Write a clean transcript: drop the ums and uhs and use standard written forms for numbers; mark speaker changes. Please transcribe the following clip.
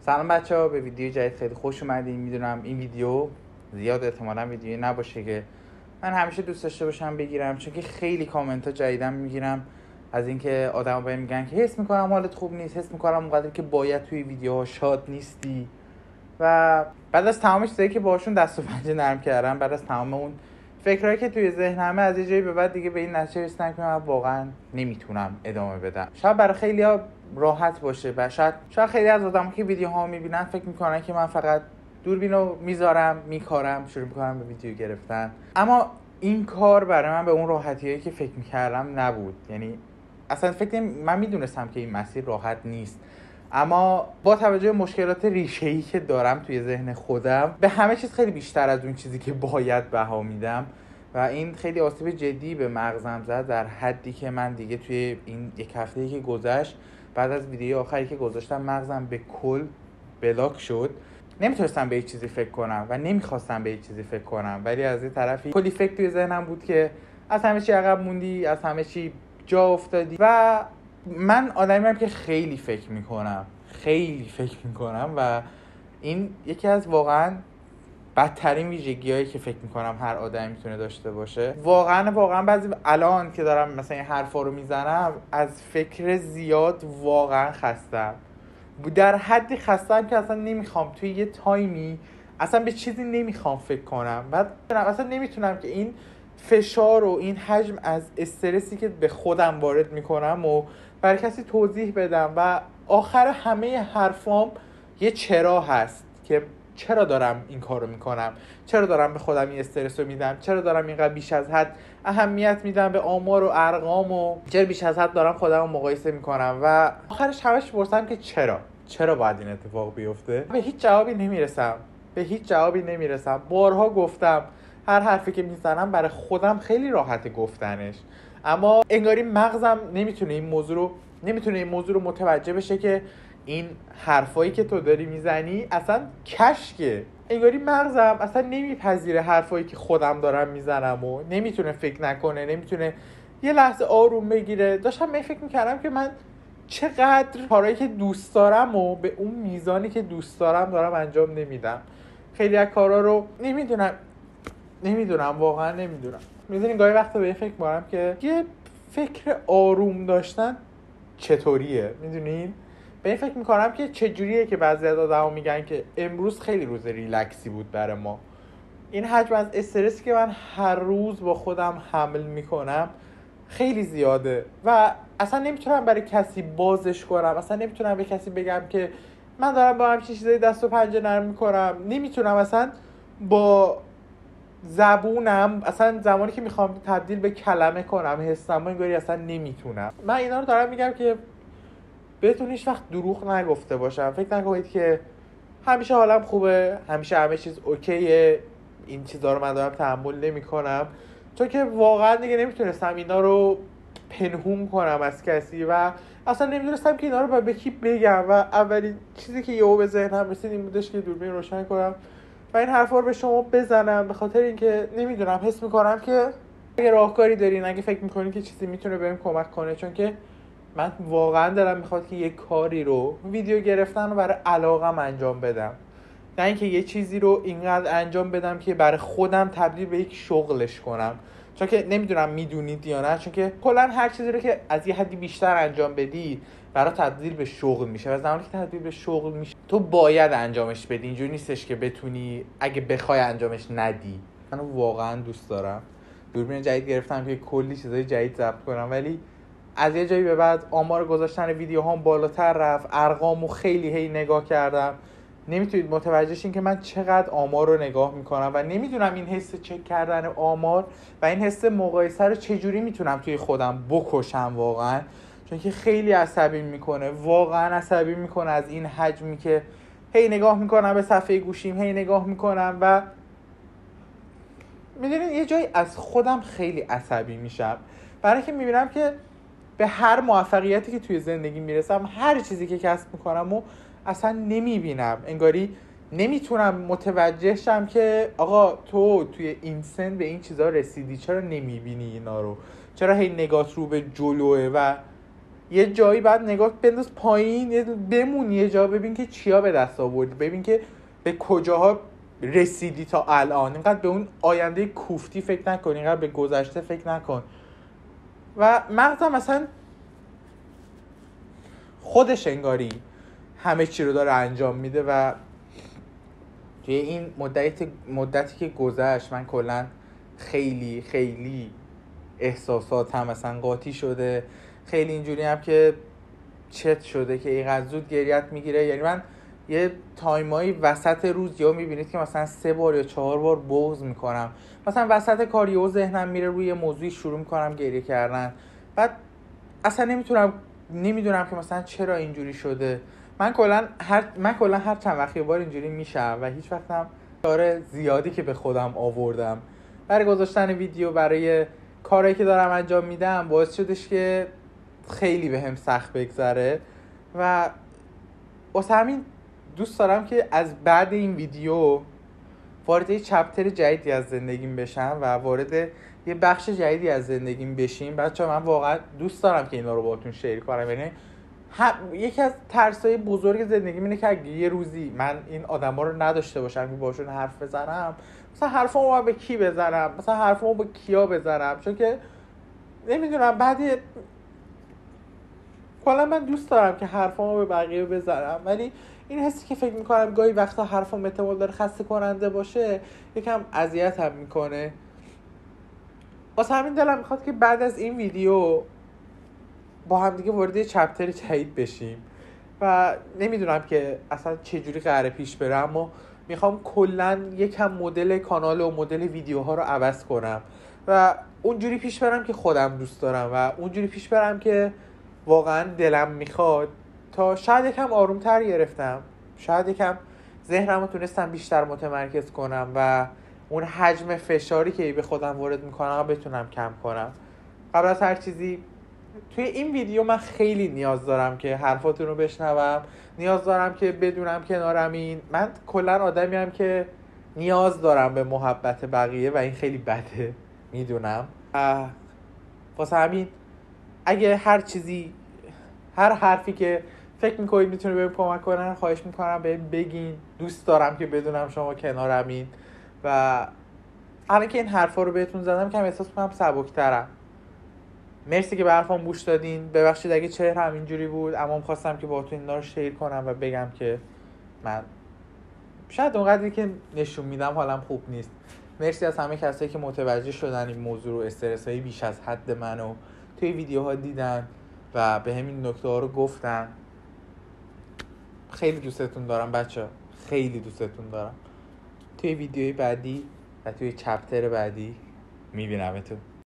Speaker 1: سلام بچه‌ها، به ویدیو جدید خیلی خوش اومدین. میدونم این ویدیو زیاد احتمالاً ویدیویی نباشه که من همیشه دوست داشته باشم بگیرم، چون که خیلی کامنت ها جدیدن میگیرم از اینکه آدما بهم میگن که حس میکنم حالت خوب نیست، حس میکنم اونقدر که باید توی ویدیوها شاد نیستی. و بعد از تمام چیزایی که باشون دست و پنجه نرم کردم، بعد از تمام اون فکرایی که توی ذهنمه، از یه جایی به بعد دیگه به این نتیجه رسیدم که من واقعا نمیتونم ادامه بدم. شاید برای خیلیا راحت باشه و شاید خیلی از آدم‌ها که ویدیوها میبینن فکر میکنن که من فقط دوربینو میذارم میکارم شروع میکنم به ویدیو گرفتن، اما این کار برای من به اون راحتیایی که فکر میکردم نبود. یعنی اصلا من میدونستم که این مسیر راحت نیست، اما با توجه به مشکلات ریشه‌ای که دارم توی ذهن خودم به همه چیز خیلی بیشتر از اون چیزی که باید بها میدم و این خیلی آسیب جدی به مغزم زد، در حدی که من دیگه توی این یک هفته‌ای که گذشت بعد از ویدیو آخری که گذاشتم مغزم به کل بلاک شد. نمیتونستم به هیچ چیزی فکر کنم و نمیخواستم به هیچ چیزی فکر کنم، ولی از یه طرفی کلی فکر توی ذهنم بود که از همه چی عقب موندی، از همه چی جا افتادی. و من آدمیم که خیلی فکر میکنم و این یکی از واقعا بدترین ویژگی‌هایی که فکر میکنم هر آدمی میتونه داشته باشه. واقعا بعضی الان که دارم مثلا این حرفا رو میزنم از فکر زیاد واقعا خستم، در حدی خستم که اصلا نمیخوام توی یه تایمی اصلا به چیزی نمیخوام فکر کنم و اصلا نمیتونم که این فشار و این حجم از استرسی که به خودم وارد میکنم و برای کسی توضیح بدم و آخر همه حرفام یه چرا هست که چرا دارم این کارو میکنم، چرا دارم به خودم این استرس رو میدم، چرا دارم اینقدر بیش از حد اهمیت میدم به آمار و ارقام و چرا بیش از حد دارم خودم رو مقایسه میکنم و آخرش همش پرسم که چرا باید این اتفاق بیفته. به هیچ جوابی نمیرسم. بارها گفتم هر حرفی که میزنم برای خودم خیلی راحته گفتنش، اما انگاری مغزم نمیتونه این موضوع رو متوجه بشه که این حرفایی که تو داری میزنی اصلا کشکه. انگاری مغزم اصلا نمیپذیره حرفایی که خودم دارم میزنم و نمیتونه فکر نکنه، نمیتونه یه لحظه آروم بگیره. داشتم فکر میکردم که من چقدر کارهایی که دوست دارم و به اون میزانی که دوست دارم انجام نمیدم. خیلی از کارا رو نمیدونم واقعا نمیدونم. میدونین گاهی وقتا به این فکر میکنم که یه فکر آروم داشتن چطوریه. میدونین به این فکر میکنم که چجوریه که بعضی از آدما میگن که امروز خیلی روز ریلکسی بود برای ما. این حجم از استرسی که من هر روز با خودم حمل میکنم خیلی زیاده و اصلا نمیتونم برای کسی بازش کنم، اصلا نمیتونم به کسی بگم که من دارم با همچین چیزای دست و پنجه نرم میکنم. نمیتونم اصلا با زبونم، اصلا زمانی که میخوام تبدیل به کلمه کنم حسم انگاری اصلا نمیتونم. من اینا رو دارم میگم که بهتون هیچ وقت دروغ نگفته باشم. فکر نکنید که همیشه حالم خوبه، همیشه همه چیز اوکیه، این چیزا رو من دارم تحمل نمی‌کنم، چون که واقعا دیگه نمیتونستم اینا رو پنهون کنم از کسی و اصلا نمیدونستم که اینا رو به کی بگم و اولین چیزی که یهو به ذهنم رسید این بودش که دوربین روشن کنم و این حرفا رو به شما بزنم، به خاطر اینکه نمیدونم حس می‌کنم که اگه راهکاری دارین، اگه فکر می‌کنین که چیزی میتونه بهم کمک کنه، چون که من واقعا دلم میخواد که یه کاری رو ویدیو گرفتن رو برای علاقم انجام بدم، نه اینکه یه چیزی رو اینقدر انجام بدم که برای خودم تبدیل به یک شغلش کنم. چون که نمیدونم میدونید یا نه، چون که کلا هر چیزی رو که از یه حدی بیشتر انجام بدی برای تبدیل به شغل میشه و زمانی که تبدیل به شغل میشه تو باید انجامش بدی. اینجوری نیستش که بتونی اگه بخوای انجامش ندی. من واقعا دوست دارم دوربین جدید گرفتم که کلی چیزای جدید ضبط کنم، ولی از یه جایی به بعد آمار گذاشتن ویدیوهام بالاتر رفت، ارقامو خیلی نگاه کردم. نمیتونید متوجه شین که من چقدر آمار رو نگاه میکنم و نمیدونم این حس چک کردن آمار و این حس مقایسه رو چجوری میتونم توی خودم بکشم واقعا، چون که خیلی عصبی میکنه، واقعا عصبی میکنه از این حجمی که نگاه میکنم به صفحه گوشیم، نگاه میکنم و میدونید یه جایی از خودم خیلی عصبی میشم، برای که میبینم که به هر موفقیتی که توی زندگی میرسم، هر چیزی که کسب میکنم و اصلا نمیبینم. انگاری نمیتونم متوجه شم که آقا تو توی این سن به این چیزا رسیدی، چرا نمیبینی اینا رو؟ چرا نگات رو به جلوه و یه جایی بعد نگاه بنداز پایین، بمون یه جا ببین که چیا به دست آوردی، ببین که به کجاها رسیدی تا الان. اینقدر به اون آینده کوفتی فکر نکن، اینقدر به گذشته فکر نکن. و مغزم مثلا خودش انگاری همه چی رو داره انجام میده و توی این مدتی که گذشت من کلا خیلی خیلی احساساتم مثلا قاطی شده، خیلی اینجوری هم که چت شده که اینقدر زود گریت میگیره. یعنی من یه تایمایی وسط روز یا میبینید که مثلا 3 بار یا 4 بار بغض میکنم، مثلا وسط کار یهو ذهنم میره روی موضوعی شروع میکنم گریه کردن، بعد اصلا نمیدونم که مثلا چرا اینجوری شده. من کلا هر چند وقت یه بار اینجوری میشم و هیچ وقتم کار زیادی که به خودم آوردم برای گذاشتن ویدیو، برای کارهایی که دارم انجام میدم باعث شدش که خیلی بهم سخت بگذره. و واسه همین دوست دارم که از بعد این ویدیو وارد یه چپتر جدیدی از زندگیم بشم و وارد یه بخش جدیدی از زندگیم بشیم. بچه‌ها من واقعا دوست دارم که اینا رو باهاتون شیر کنم. یعنی یکی از ترسای بزرگ زندگیم اینه که اگه یه روزی من این آدما رو نداشته باشم که باشون حرف بزنم، مثلا حرفامو به کی بزنم، مثلا حرفامو با کیا بزنم، چون که نمیدونم بعد کلا من دوست دارم که حرفامو به بقیه بزنم، ولی این حسی که فکر میکنم گاهی وقتا حرفام احتمال داره خسته کننده باشه یکم اذیتم میکنه. واسه همین دلم میخواد که بعد از این ویدیو با هم دیگه وارد یه چپتر جدید بشیم و نمیدونم که اصلا چه جوری قراره پیش بره، اما میخوام کلا یکم مدل کانال و مدل ویدیوها رو عوض کنم و اونجوری پیش برم که خودم دوست دارم و اونجوری پیش برم که واقعا دلم میخواد. تا شاید یکم آرومتر گرفتم، شاید یکم ذهنم رو تونستم بیشتر متمرکز کنم و اون حجم فشاری که به خودم وارد میکنم بتونم کم کنم. قبل از هر چیزی توی این ویدیو من خیلی نیاز دارم که حرفاتون رو بشنوم، نیاز دارم که بدونم کنارمین. من کلا آدمیم که نیاز دارم به محبت بقیه و این خیلی بده میدونم. واسه همین اگه هر حرفی که فکر میکنید میتونه بهم کمک کنن خواهش میکنم بهم بگین. دوست دارم که بدونم شما کنارمین و الان که این حرفا رو بهتون زدم که احساس میکنم سبکترم. مرسی که به حرفام گوش دادین. ببخشید اگه چهره‌م اینجوری بود، اما می‌خواستم که باهاتون اینا رو شیر کنم و بگم که من شاید اونقدری که نشون میدم حالم خوب نیست. مرسی از همه کسایی که متوجه شدن این موضوع رو، استرسایی بیش از حد منو توی ویدیوها دیدن و به همین نکته‌ها رو گفتن. خیلی دوستتون دارم بچه‌ها، خیلی دوستتون دارم. توی ویدیوی بعدی و توی چپتر بعدی میبینمتون.